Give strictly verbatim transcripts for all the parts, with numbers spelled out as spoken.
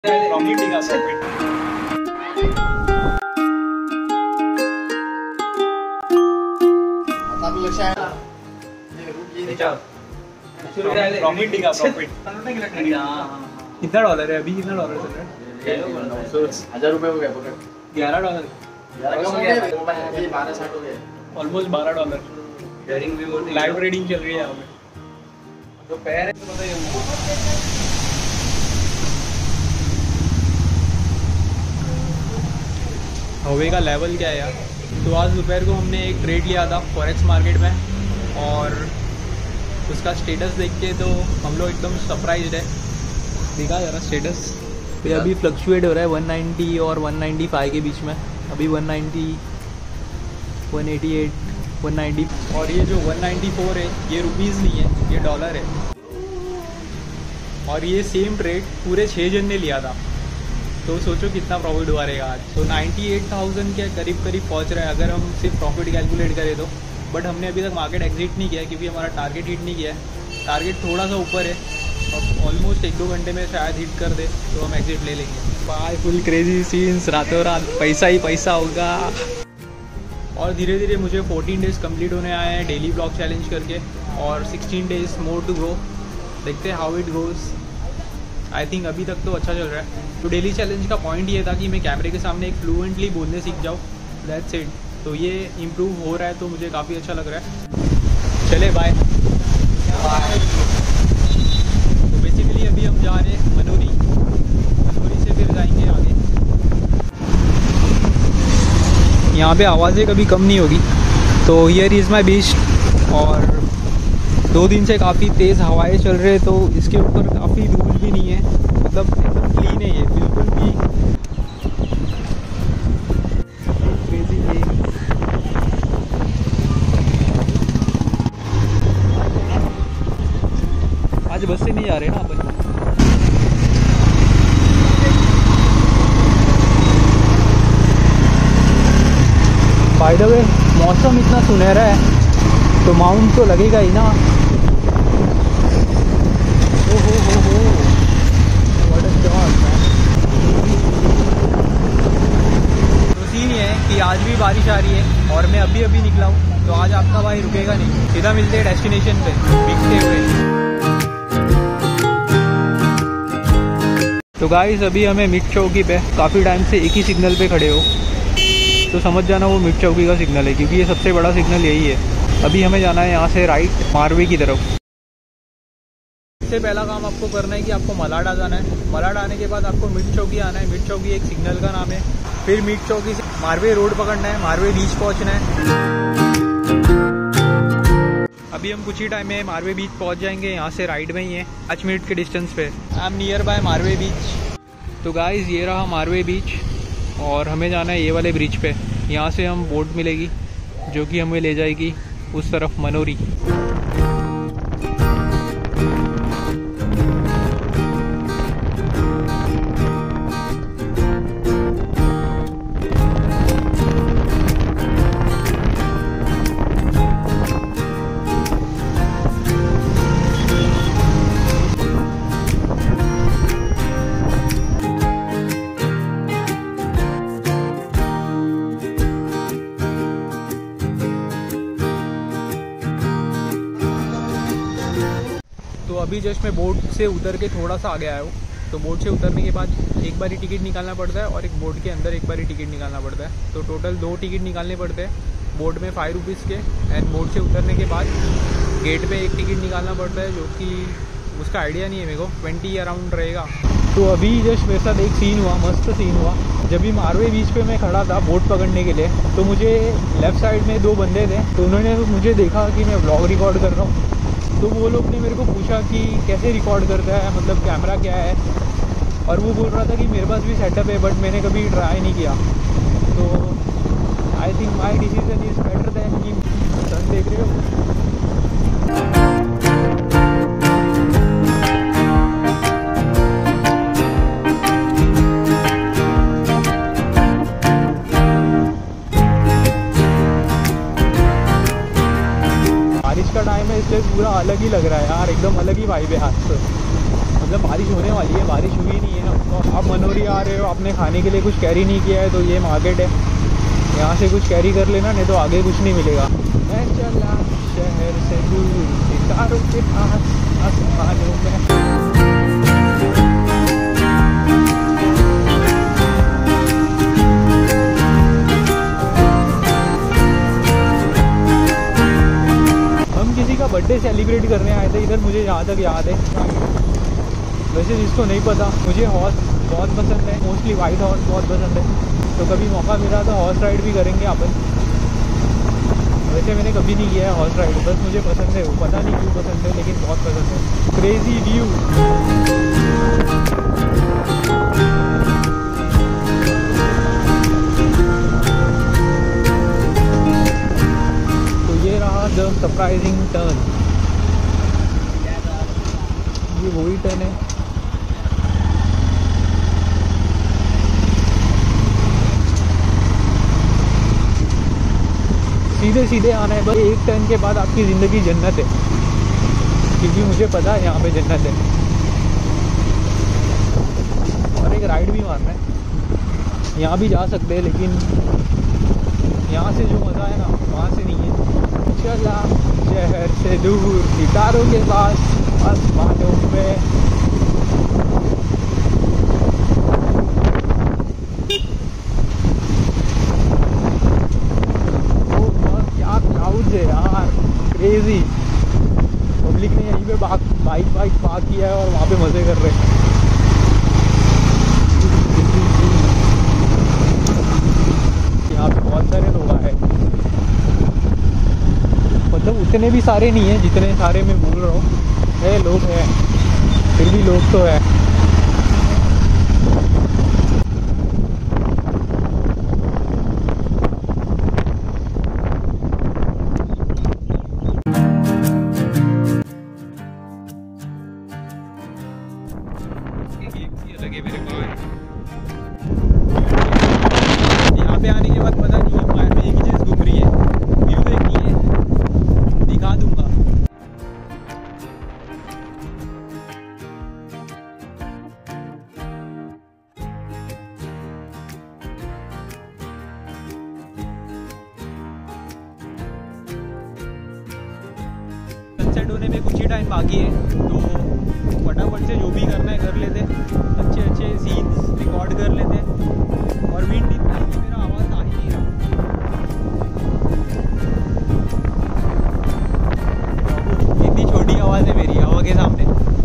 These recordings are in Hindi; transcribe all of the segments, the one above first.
प्रॉफिट का प्रॉफिट प्रॉफिट का प्रॉफिट कितना डॉलर है अभी? कितना डॉलर चल रहा है? हजार रुपये हो गया पकड़। ग्यारह डॉलर बारह साठ हो गया ऑलमोस्ट बारह डॉलर। लाइव ट्रेडिंग चल रही है यहाँ पे। तो पैर है तो बताइए। हवे का लेवल क्या है यार? तो आज दोपहर को हमने एक ट्रेड लिया था फॉरेक्स मार्केट में और उसका स्टेटस देख के तो हम लोग एकदम सरप्राइज्ड है। देखा जरा स्टेटस पे अभी फ्लक्चुएट हो रहा है वन नाइंटी और वन नाइंटी फाइव के बीच में। अभी one ninety, one eighty eight, one ninety और ये जो वन नाइंटी फोर है ये रुपीज़ नहीं है, ये डॉलर है। और ये सेम ट्रेड पूरे छः जन ने लिया था, तो सोचो कितना प्रॉफिट हुआ रहेगा आज। तो अट्ठानवे हज़ार के करीब करीब पहुंच रहा है अगर हम सिर्फ प्रॉफिट कैलकुलेट करें तो। बट हमने अभी तक मार्केट एग्जिट नहीं किया क्योंकि हमारा टारगेट हिट नहीं किया है। टारगेट थोड़ा सा ऊपर है और ऑलमोस्ट एक दो घंटे में शायद हिट कर दे तो हम एग्जिट ले लेंगे। बाय फुल क्रेजी सीन्स, रातों रात पैसा ही पैसा होगा। और धीरे धीरे मुझे फोर्टीन डेज़ कंप्लीट होने आए हैं डेली ब्लॉग चैलेंज करके और sixteen days more to go. देखते हैं how it goes. I think अभी तक तो अच्छा चल रहा है। तो डेली चैलेंज का पॉइंट ये था कि मैं कैमरे के सामने एक फ्लुएंटली बोलने सीख जाऊँ, दैट्स इट। तो ये इम्प्रूव हो रहा है तो मुझे काफ़ी अच्छा लग रहा है। चले बाय। तो बेसिकली अभी हम जा रहे हैं मनोरी, मनोरी से फिर जाएंगे आगे। यहाँ पे आवाज़ें कभी कम नहीं होगी। तो हियर इज़ माई बीच और दो दिन से काफ़ी तेज़ हवाएं चल रहे हैं तो इसके ऊपर काफ़ी धूल भी नहीं है, मतलब एकदम क्लीन है ये बिल्कुल भी। आज बस से नहीं जा रहे ना अपन। बाय द वे मौसम इतना सुनहरा है तो माउंट तो लगेगा ही ना। ओ हो हो हो व्हाट अ शॉट मैन। तो सीन ये है कि आज भी बारिश आ रही है और मैं अभी अभी निकला हूँ तो आज आपका भाई रुकेगा नहीं, सीधा मिलते हैं डेस्टिनेशन पे भीगते हुए। तो गाइस अभी हमें मिड चौकी पे काफ़ी टाइम से एक ही सिग्नल पे खड़े हो तो समझ जाना वो मिड चौकी का सिग्नल है क्योंकि ये सबसे बड़ा सिग्नल यही है। अभी हमें जाना है यहाँ से राइट मारवे की तरफ। सबसे पहला काम आपको करना है कि आपको मलाड जाना है। मलाड आने के बाद आपको मिड चौकी आना है। मिड चौकी एक सिग्नल का नाम है। फिर मिड चौकी से मारवे रोड पकड़ना है, मारवे बीच पहुँचना है। अभी हम कुछ ही टाइम में मारवे बीच पहुँच जाएंगे। यहाँ से राइट में ही है, पाँच मिनट के डिस्टेंस पे। I am near by Marve beach. तो गाइज ये रहा मारवे बीच और हमें जाना है ये वाले ब्रिज पे। यहाँ से हम बोट मिलेगी जो कि हमें ले जाएगी उस तरफ मनोरी। तो अभी जस्ट मैं बोट से उतर के थोड़ा सा आगे आया हूँ। तो बोट से उतरने के बाद एक बारी टिकट निकालना पड़ता है और एक बोट के अंदर एक बारी टिकट निकालना पड़ता है। तो टोटल दो टिकट निकालने पड़ते हैं बोट में फाइव रुपीज़ के। एंड बोट से उतरने के बाद गेट पे एक टिकट निकालना पड़ता है जो कि उसका आइडिया नहीं है मेरे को, ट्वेंटी अराउंड रहेगा। तो अभी जस्ट मेरे साथ एक सीन हुआ, मस्त सीन हुआ। जब भी मारवे बीच पे मैं खड़ा था बोट पकड़ने के लिए तो मुझे लेफ़्ट साइड में दो बंदे थे तो उन्होंने मुझे देखा कि मैं व्लॉग रिकॉर्ड कर रहा हूँ। तो वो लोग ने मेरे को पूछा कि कैसे रिकॉर्ड करता है, मतलब कैमरा क्या है। और वो बोल रहा था कि मेरे पास भी सेटअप है बट मैंने कभी ट्राई नहीं किया। तो I think my decision is better than कि सन देख रहे हो। बारिश का टाइम है इसलिए पूरा अलग ही लग रहा है यार, एकदम अलग ही वाइब है आज से। मतलब बारिश होने वाली है, बारिश हुई नहीं है ना। तो आप मनोरी आ रहे हो, आपने खाने के लिए कुछ कैरी नहीं किया है तो ये मार्केट है, यहाँ से कुछ कैरी कर लेना, नहीं तो आगे कुछ नहीं मिलेगा। मैं चला शहर से दूर सितारों के पास आसमानों में। किसी का बर्थडे सेलिब्रेट करने आए थे इधर, मुझे जहाँ तक याद है। वैसे जिसको नहीं पता, मुझे हॉर्स बहुत पसंद है, मोस्टली वाइट हॉर्स बहुत पसंद है। तो कभी मौका मिला तो हॉर्स राइड भी करेंगे अपन। वैसे मैंने कभी नहीं किया है हॉर्स राइड, बस मुझे पसंद है, वो पता नहीं क्यों पसंद है, लेकिन बहुत पसंद है। Crazy view. The surprising turn, ये वही टर्न है। सीधे सीधे आना है बस, एक टर्न के बाद आपकी ज़िंदगी जन्नत है, क्योंकि मुझे पता है यहाँ पे जन्नत है। और एक राइड भी मारना है, यहाँ भी जा सकते हैं, लेकिन यहाँ से जो मज़ा है ना वहाँ से नहीं है। चला शहर से दूर सितारों के पास आसमानों में। ओ क्या क्लाउड्स है यार, क्रेजी। पब्लिक ने यहीं पे बाइक बाइक पार्क किया है और वहाँ पे मज़े कर रहे हैं। यहाँ पे बहुत सारे लोग आए, मतलब उतने भी सारे नहीं है जितने सारे मैं बोल रहा हूँ। है लोग हैं, फिर भी लोग तो है। लगे मेरे को यहाँ पे आने के बाद पता नहीं माइंड में एक ही चीज़ घूम रही है, व्यू देखनी है, दिखा दूंगा। सनसेट होने में कुछ ही टाइम बाकी है, तो फटाफट से जो भी करना है कर लेते, अच्छे अच्छे सीन्स रिकॉर्ड कर लेते। और विंड इतना है कि मेरा आवाज़ आ ही नहीं रहा। इतनी छोटी आवाज़ है मेरी हवा के सामने।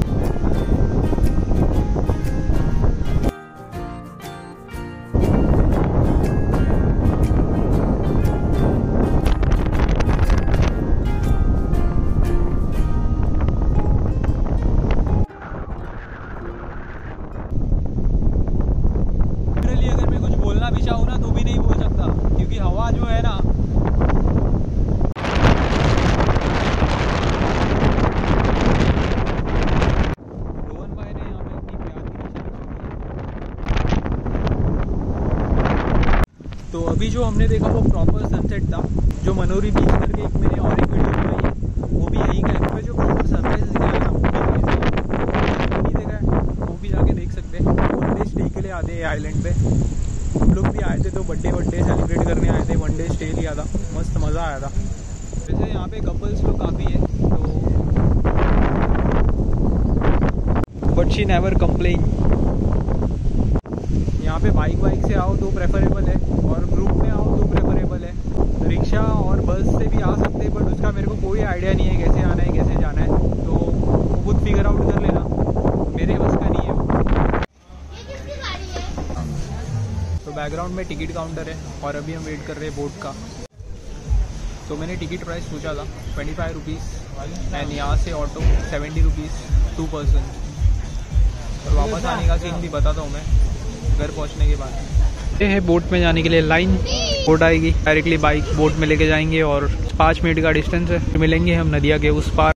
भी चाहूँ ना तो भी नहीं बोल सकता, क्योंकि हवा जो है ना रोहन भाई ने यहाँ पे इतनी प्यार की। तो अभी जो हमने देखा वो प्रॉपर सनसेट था। जो मनोरी बीच करके एक मैंने और एक वीडियो बनाई है, वो भी यही का है। जो प्रॉपर सनराइज दिखाया ना वो भी नहीं देखा है, वो भी जाके देख सकते हैं। वन डे स्टे के लिए आते हैं आइलैंड पे। हम लोग भी आए थे तो बर्थडे बर्थडे सेलिब्रेट करने आए थे, वन डे स्टे लिया था, मस्त मज़ा आया था। वैसे यहाँ पे कपल्स लोग काफ़ी है, तो बट शी नेवर कंप्लेन। यहाँ पे बाइक बाइक से आओ तो प्रेफरेबल है, और ग्रुप में आओ तो प्रेफरेबल है। रिक्शा और बस से भी आ सकते हैं, बट उसका मेरे को कोई आइडिया नहीं है कैसे आना है कैसे जाना है, तो खुद फिगर आउट कर लेना, मेरे बस का नहीं है वो। तो बैकग्राउंड में टिकट काउंटर है और अभी हम वेट कर रहे हैं बोट का। तो मैंने टिकट प्राइस पूछा था ट्वेंटी फाइव रुपीज़ एंड यहाँ से auto seventy rupees two person. और वापस आने का सीन भी बताता हूँ मैं घर पहुँचने के बाद। ये है बोट में जाने के लिए लाइन, बोट आएगी डायरेक्टली बाइक बोट में लेके जाएंगे और पाँच मिनट का डिस्टेंस है, मिलेंगे हम नदिया के उस पार।